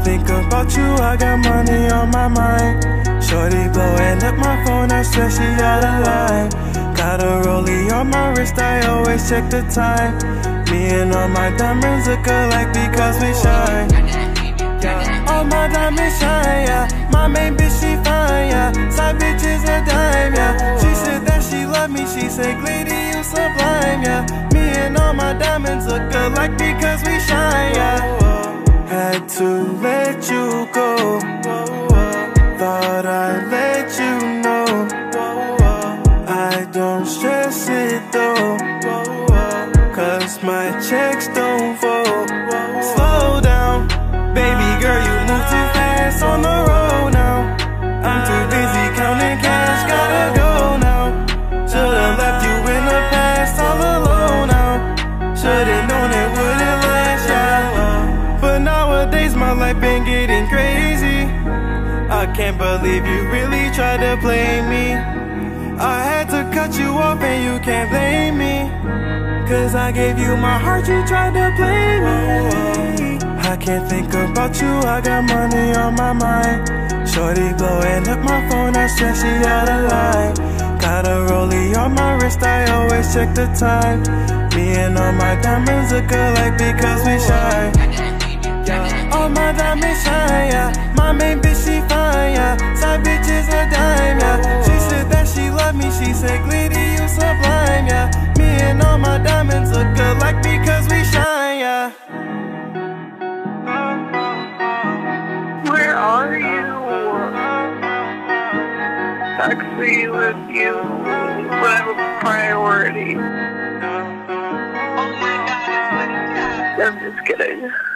think about you, I got money on my mind. Shorty blowing up my phone, I swear she out of line. Got a rollie on my wrist, I always check the time. Me and all my diamonds look alike because we shine. All my diamonds shine, yeah. My main bitch, she fine, yeah. Side bitch is a dime, yeah. She said that she love me, she said, Glady, you sublime, yeah. Me and all my diamonds look alike because we shine, yeah. Had to let you go. Thought I'd let you know. I don't stress it though, cause my checks don't fold. Slow down, baby girl, you move too fast on the road now. I'm too busy counting cash, gotta go now. Should've left you in the past all alone now. Should've known it wouldn't last, yeah. But nowadays my life been getting crazy. I can't believe you really tried to play me. I had to cut you off and you can't blame me, cause I gave you my heart, you tried to play me. I can't think about you, I got money on my mind. Shorty blowing up my phone, I swear she out of line. Got a rollie on my wrist, I always check the time. Me and all my diamonds look alike because we shine. All my diamonds shine, yeah. My main bitch, she fine, yeah. Side bitch is a dime, yeah. She said that she love me, she said, Glady, you sublime, yeah. Me and all my diamonds look alike because we shine, yeah. Where are you? Taxi with you, but I have a priority. I'm just kidding.